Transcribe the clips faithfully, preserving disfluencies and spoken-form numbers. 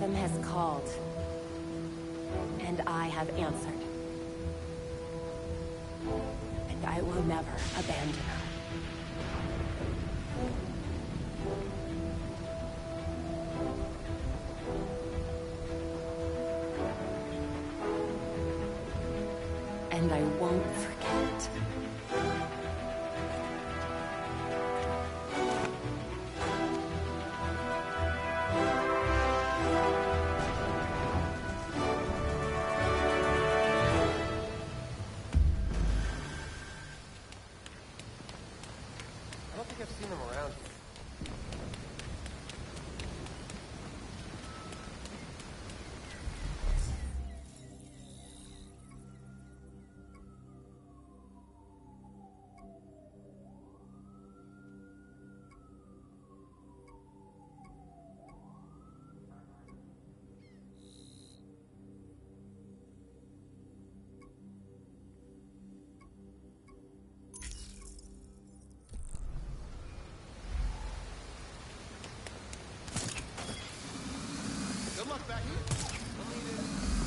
Anthem has called, and I have answered. And I will never abandon her. And I won't forget. I don't think I've seen them around here. Good luck back here. I'll leave it.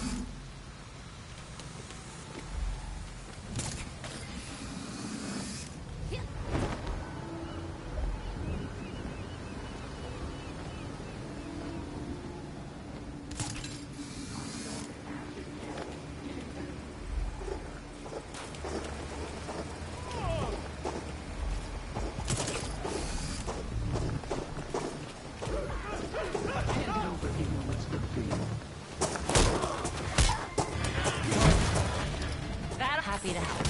Happy to help.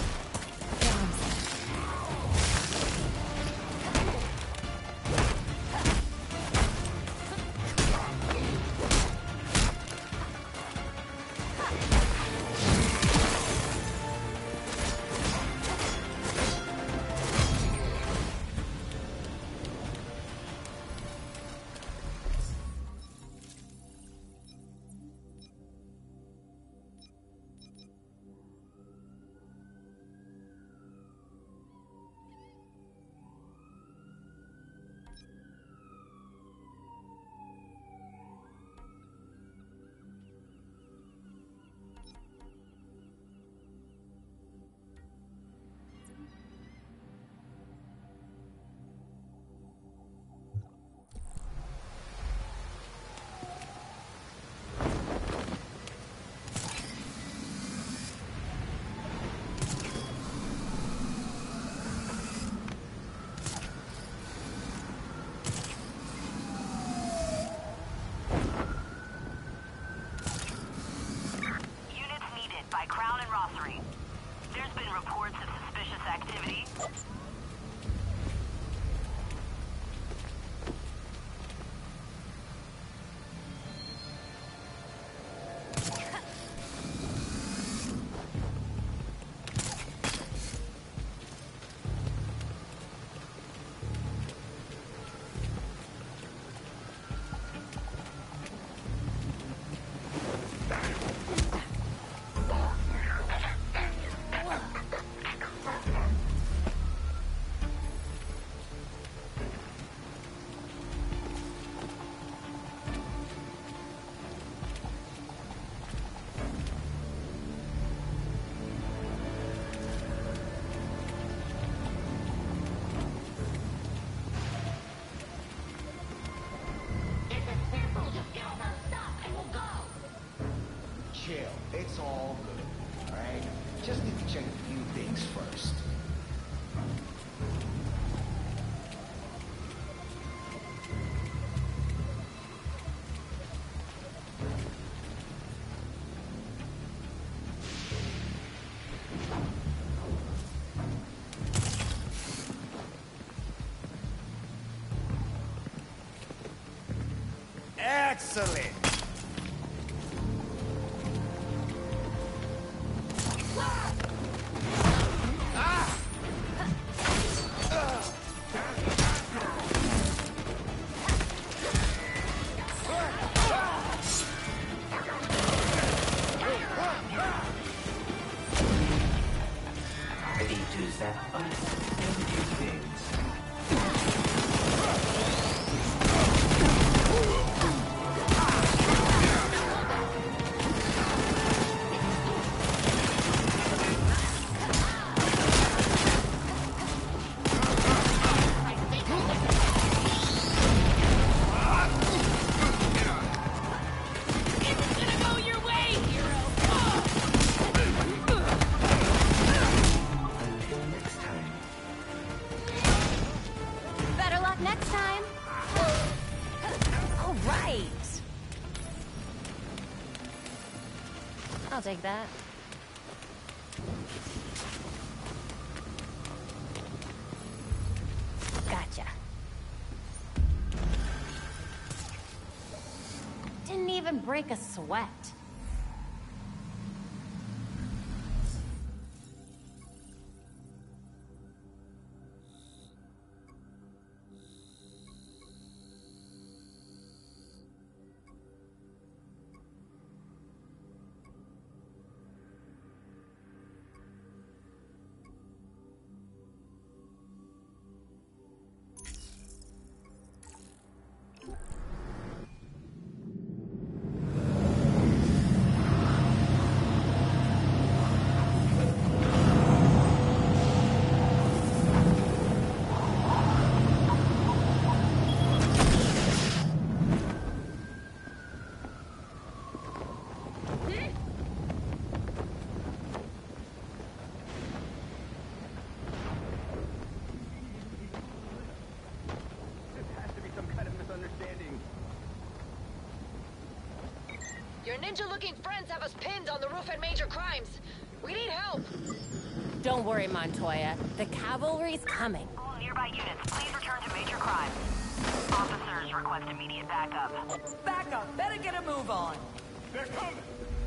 It's all good, alright? Just need to check a few things first. Excellent! take that. Gotcha. Didn't even break a sweat. Your ninja-looking friends have us pinned on the roof at Major Crimes. We need help. Don't worry, Montoya. The cavalry's coming. All nearby units, please return to Major Crimes. Officers request immediate backup. Backup! Better get a move on. They're coming!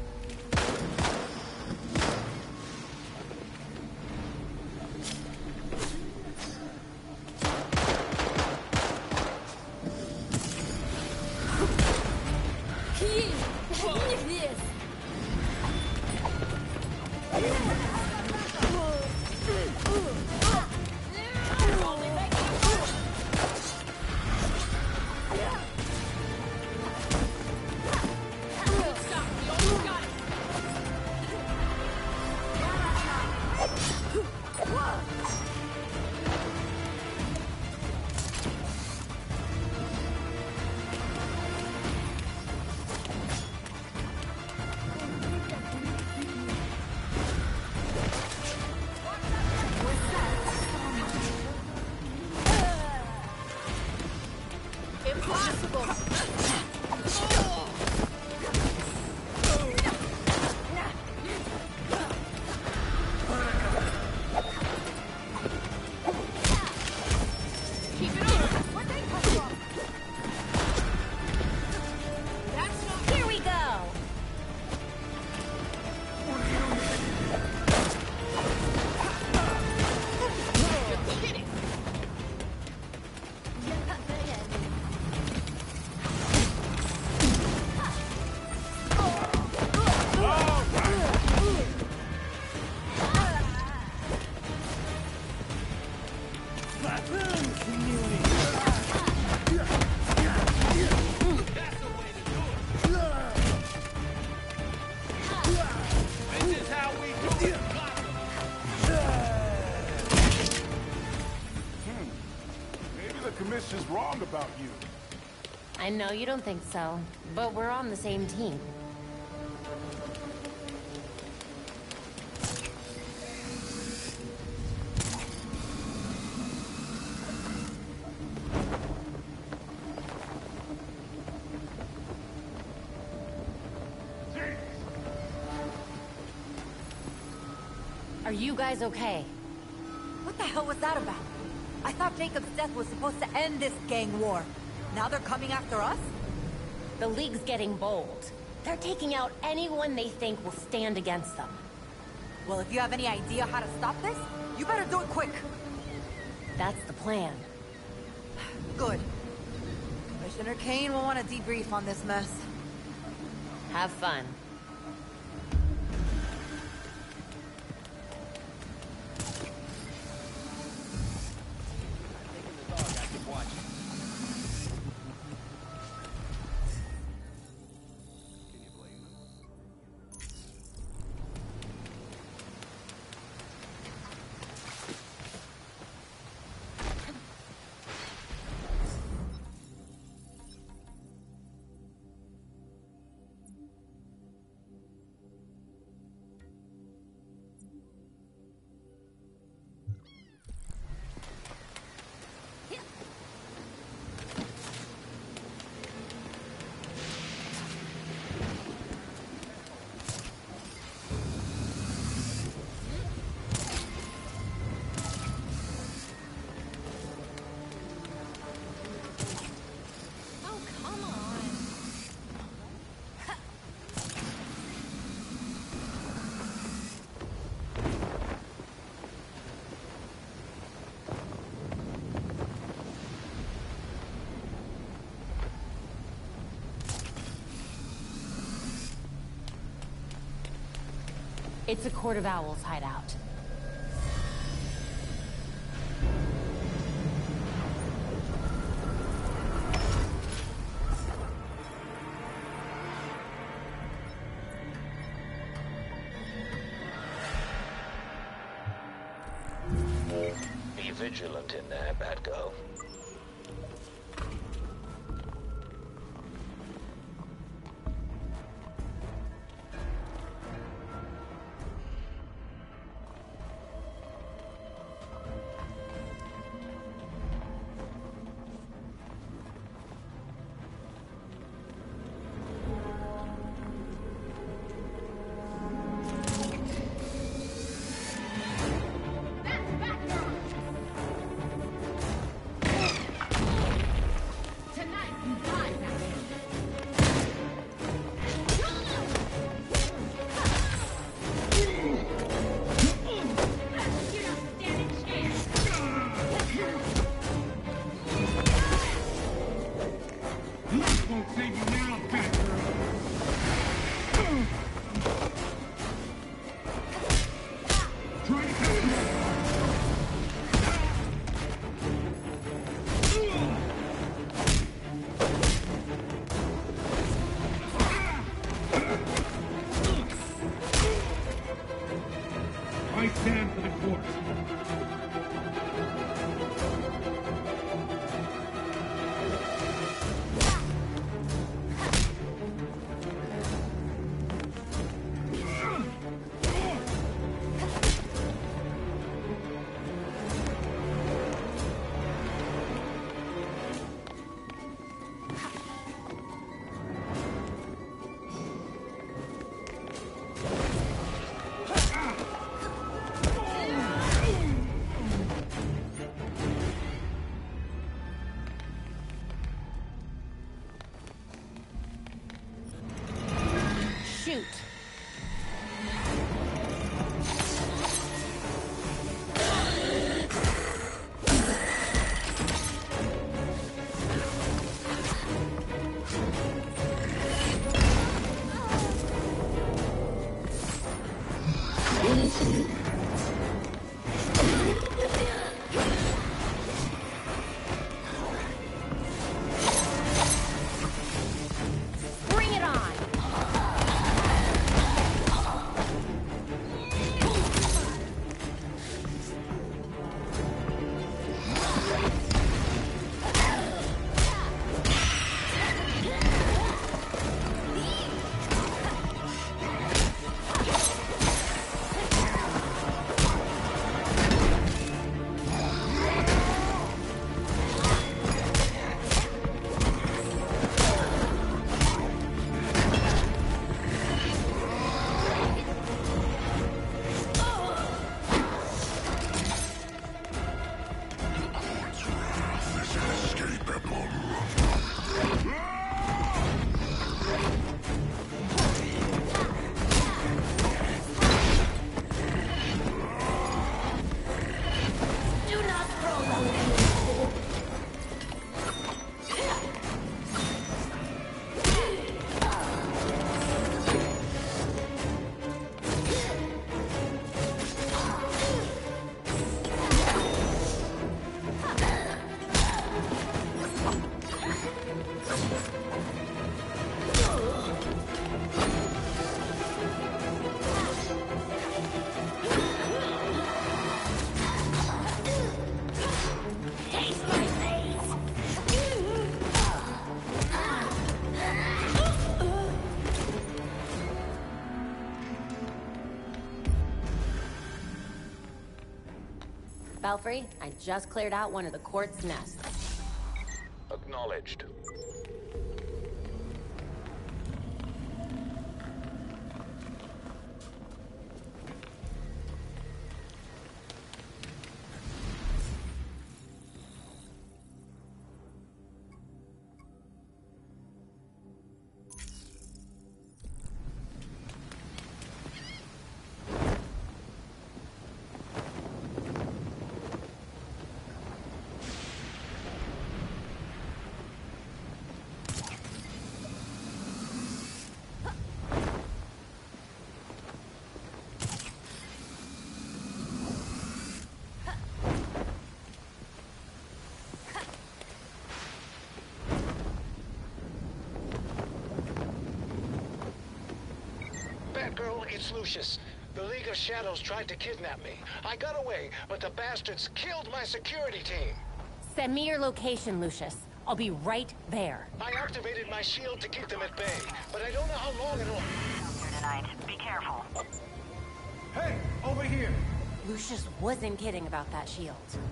Commissioner's wrong about you. I know you don't think so, but we're on the same team. Are you guys okay? What the hell was that about? I thought Jacob's death was supposed to end this gang war. Now they're coming after us? The League's getting bold. They're taking out anyone they think will stand against them. Well, if you have any idea how to stop this, you better do it quick. That's the plan. Good. Commissioner Kane will want to debrief on this mess. Have fun. It's a Court of Owls hideout. Be vigilant in there, bad girl. I stand for the court. Shoot. Bring it on. Belfry, I just cleared out one of the court's nests. Acknowledged. Batgirl, it's Lucius. The League of Shadows tried to kidnap me. I got away, but the bastards killed my security team. Send me your location, Lucius. I'll be right there. I activated my shield to keep them at bay, but I don't know how long it'll... Here tonight. Be careful. Hey, over here! Lucius wasn't kidding about that shield.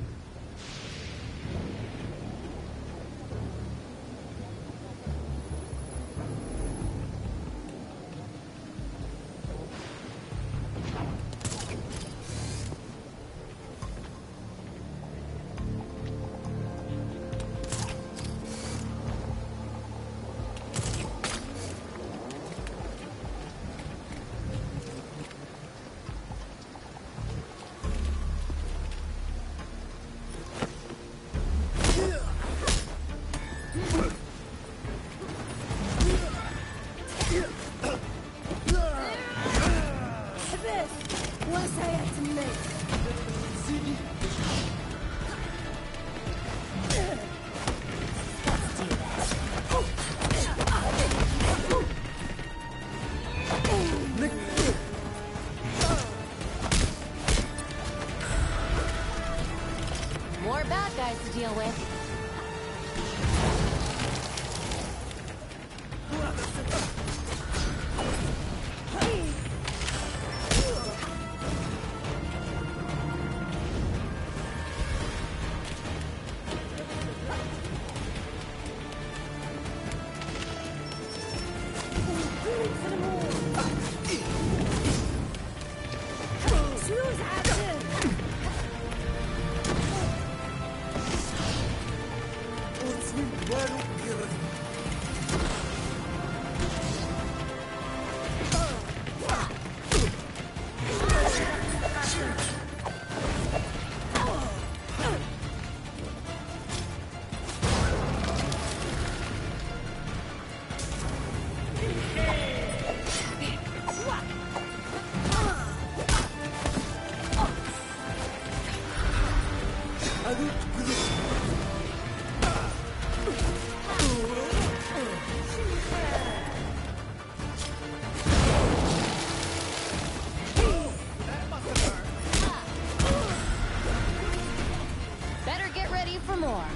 More bad guys to deal with. Better get ready for more.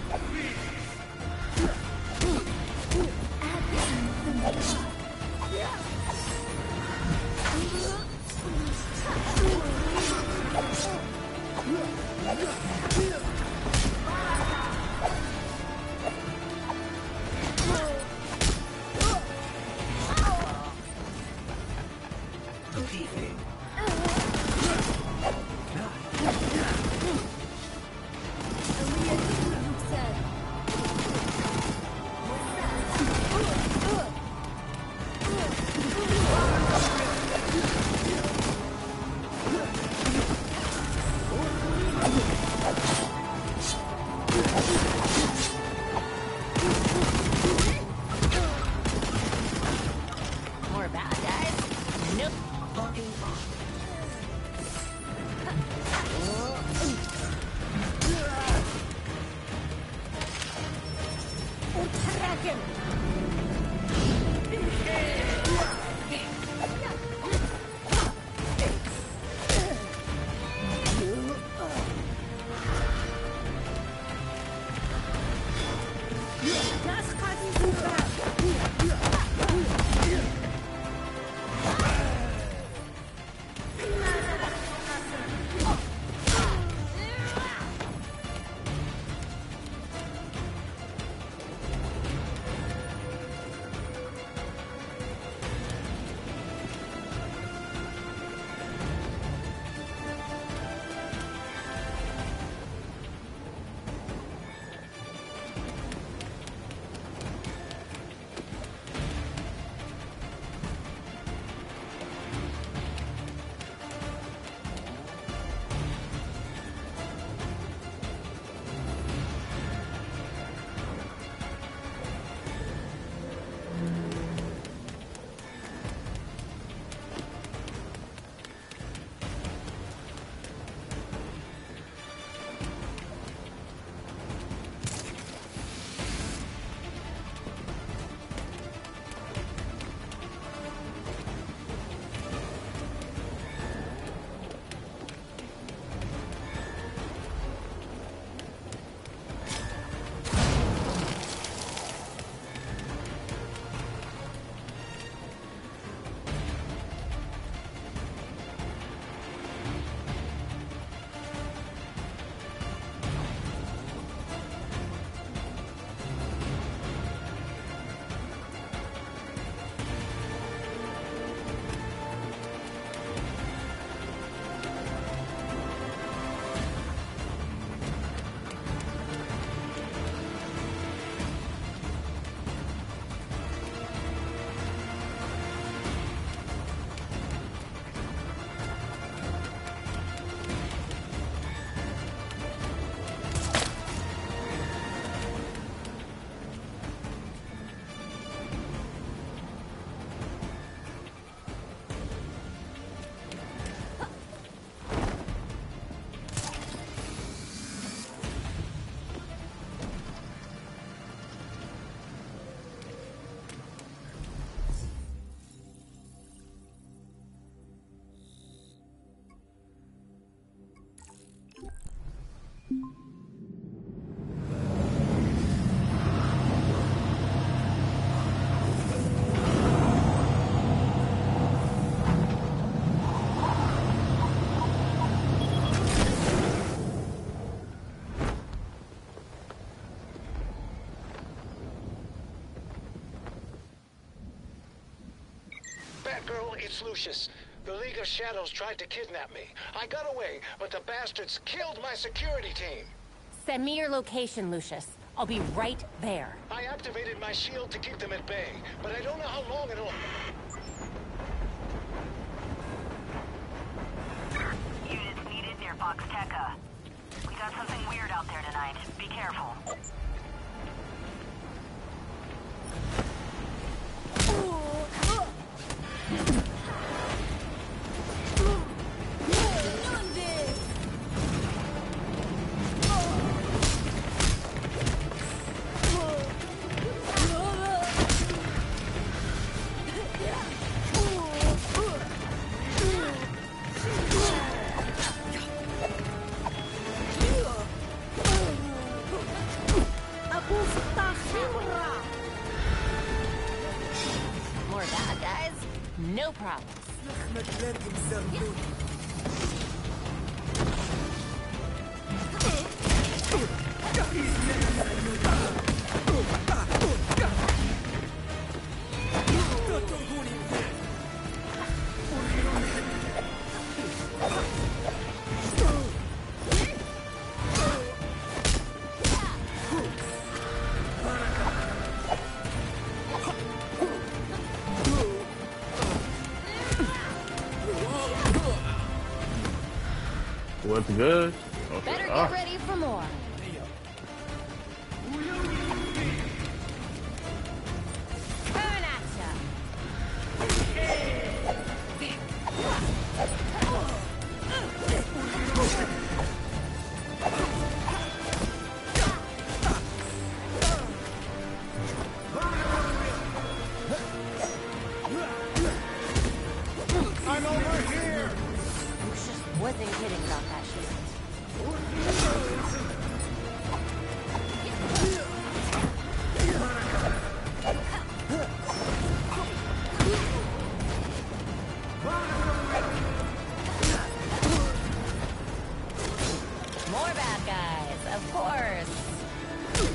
girl, it's Lucius. The League of Shadows tried to kidnap me. I got away, but the bastards killed my security team. Send me your location, Lucius. I'll be right there. I activated my shield to keep them at bay, but I don't know how long it'll... Units needed near Foxteca. We got something weird out there tonight. Be careful. More bad guys? No problem. What's good? Okay. Better get Ah. ready for more. Coming at ya. I'm over here! Lucius wasn't kidding about that shield. More bad guys, of course.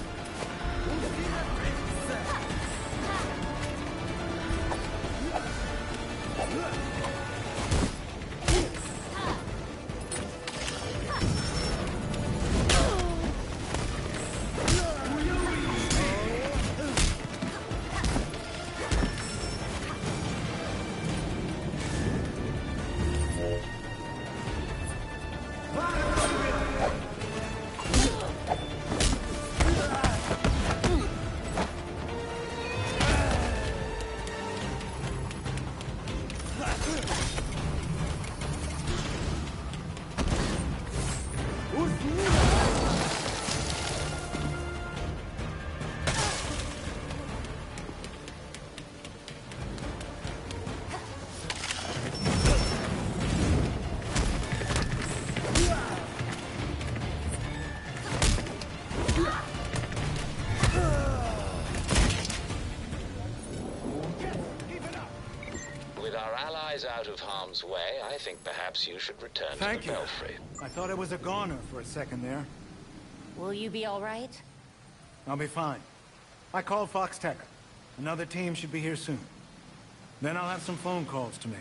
With our allies out of harm's way, I think perhaps you should return Thank to the you. Belfry. I thought I was a goner for a second there. Will you be all right? I'll be fine. I called Foxteca. Another team should be here soon. Then I'll have some phone calls to make.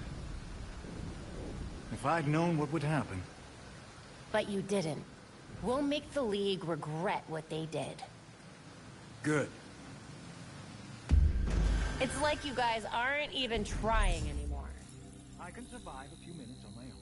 If I'd known what would happen... But you didn't. We'll make the League regret what they did. Good. It's like you guys aren't even trying anymore. I can survive a few minutes on my own.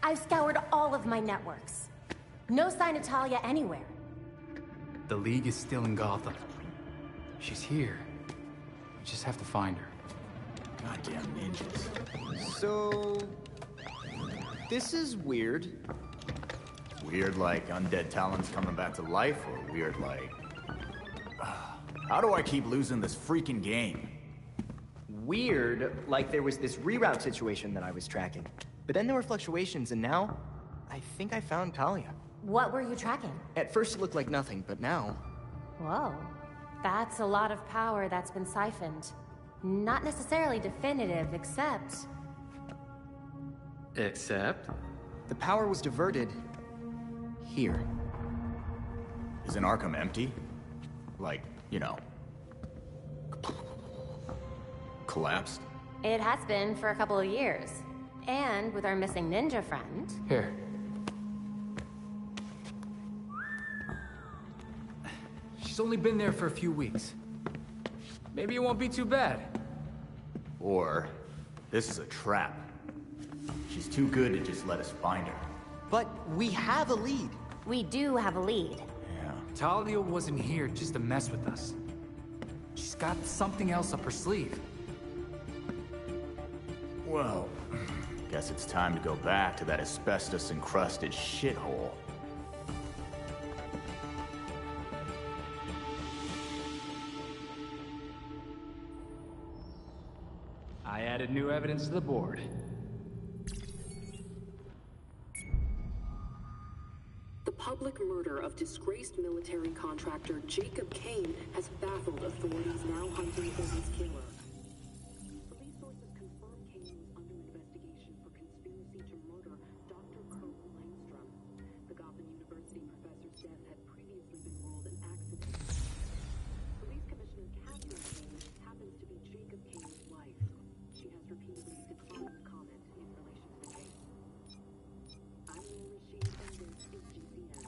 I've scoured all of my networks. No sign of Talia anywhere. The League is still in Gotham. She's here. We just have to find her. Goddamn ninjas. So... this is weird. Weird like undead Talons coming back to life, or weird like... how do I keep losing this freaking game? Weird, like there was this reroute situation that I was tracking. But then there were fluctuations, and now... I think I found Talia. What were you tracking? At first it looked like nothing, but now... Whoa. That's a lot of power that's been siphoned. Not necessarily definitive, except... Except? The power was diverted... here. Isn't Arkham empty? Like, you know... collapsed? It has been for a couple of years. And with our missing ninja friend... Here. She's only been there for a few weeks. Maybe it won't be too bad. Or, this is a trap. She's too good to just let us find her. But we have a lead. We do have a lead. Yeah. Talia wasn't here just to mess with us. She's got something else up her sleeve. Well, guess it's time to go back to that asbestos-encrusted shithole. I added new evidence to the board. The public murder of disgraced military contractor Jacob Kane has baffled authorities now hunting for his killer. Police sources confirm Kane was under investigation for conspiracy to murder Doctor Kurt Langstrom. The Gotham University professor's death had previously been ruled an accident. Police Commissioner Catherine Kane happens to be Jacob Kane's wife. She has repeatedly declined comment in relation to the case. I'm Lily Sheen, and this is G C N.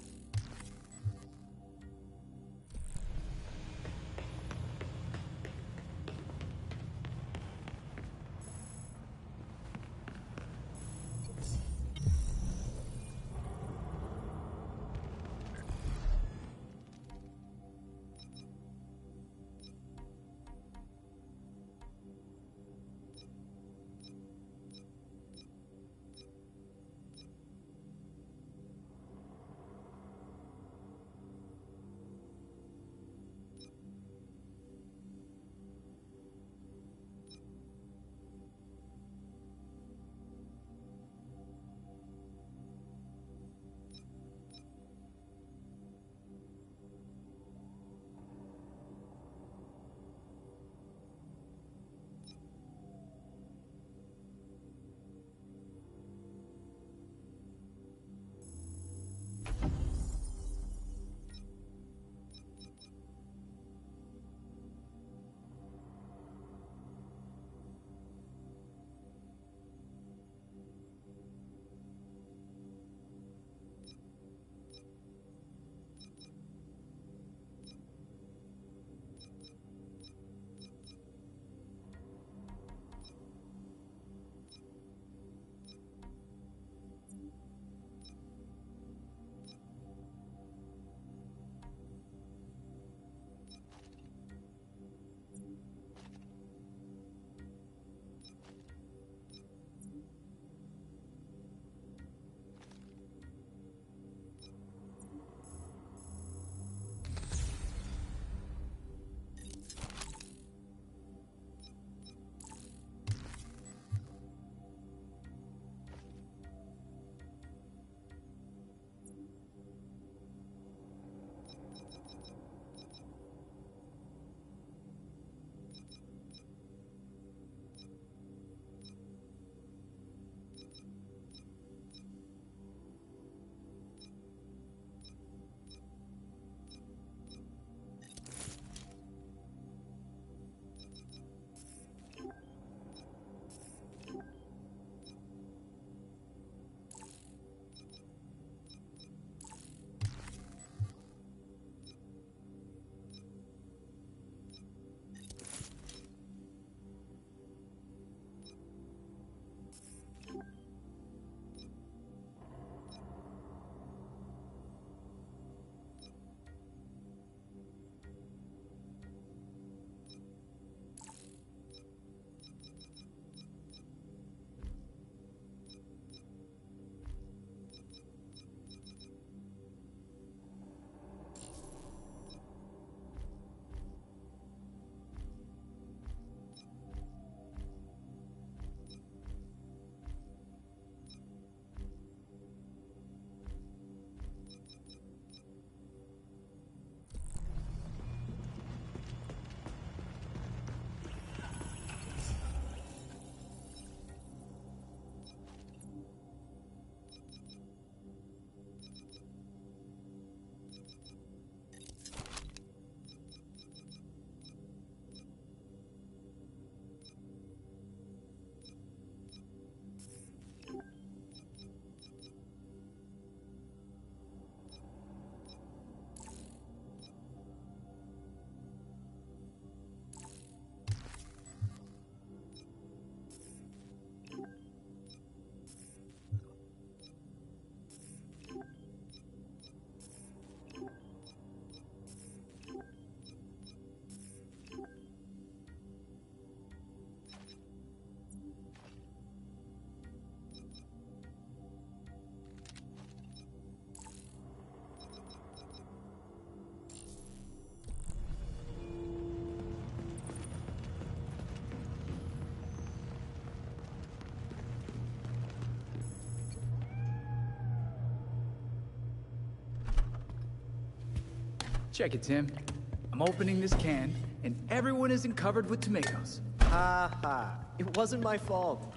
Check it, Tim. I'm opening this can, and everyone isn't covered with tomatoes. Ha ha. It wasn't my fault.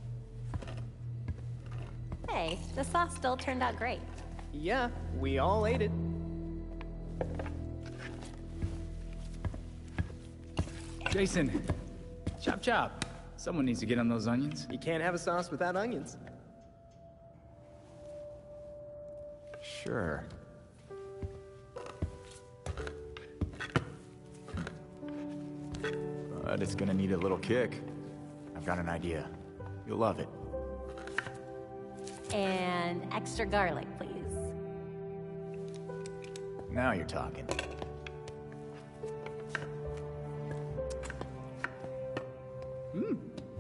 Hey, the sauce still turned out great. Yeah, we all ate it. Jason, chop chop. Someone needs to get on those onions. You can't have a sauce without onions. Sure. But it's gonna need a little kick. I've got an idea. You'll love it. And extra garlic, please. Now you're talking. Hmm.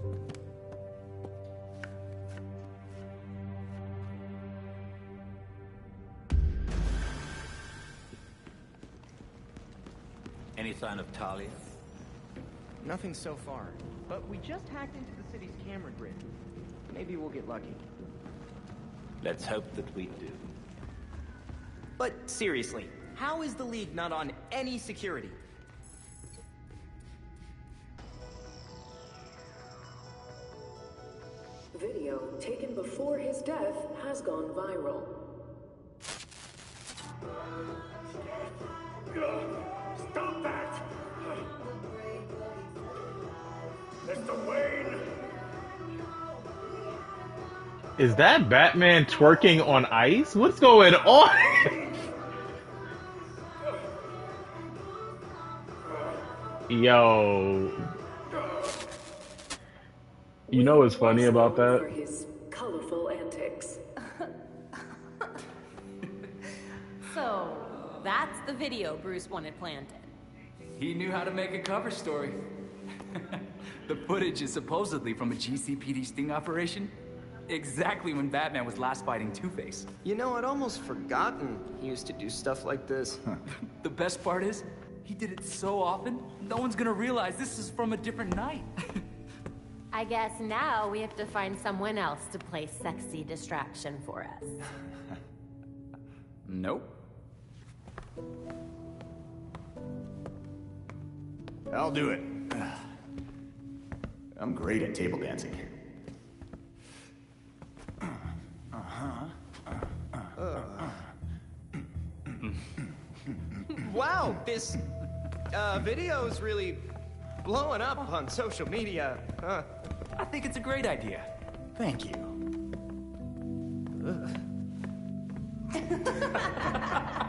Any sign of Talia? Nothing so far, but we just hacked into the city's camera grid. Maybe we'll get lucky. Let's hope that we do. But seriously, how is the League not on any security? Video taken before his death has gone viral. Stop that! Mister Wayne! Is that Batman twerking on ice? What's going on? Yo. You know what's funny about that? For his colorful antics. So, that's the video Bruce wanted planted. He knew how to make a cover story. The footage is supposedly from a G C P D sting operation. Exactly when Batman was last fighting Two-Face. You know, I'd almost forgotten he used to do stuff like this. The best part is, he did it so often, no one's gonna realize this is from a different night. I guess now we have to find someone else to play sexy distraction for us. Nope. I'll do it. I'm great at table dancing. Wow, this uh, video's really blowing up on social media. Huh? I think it's a great idea. Thank you.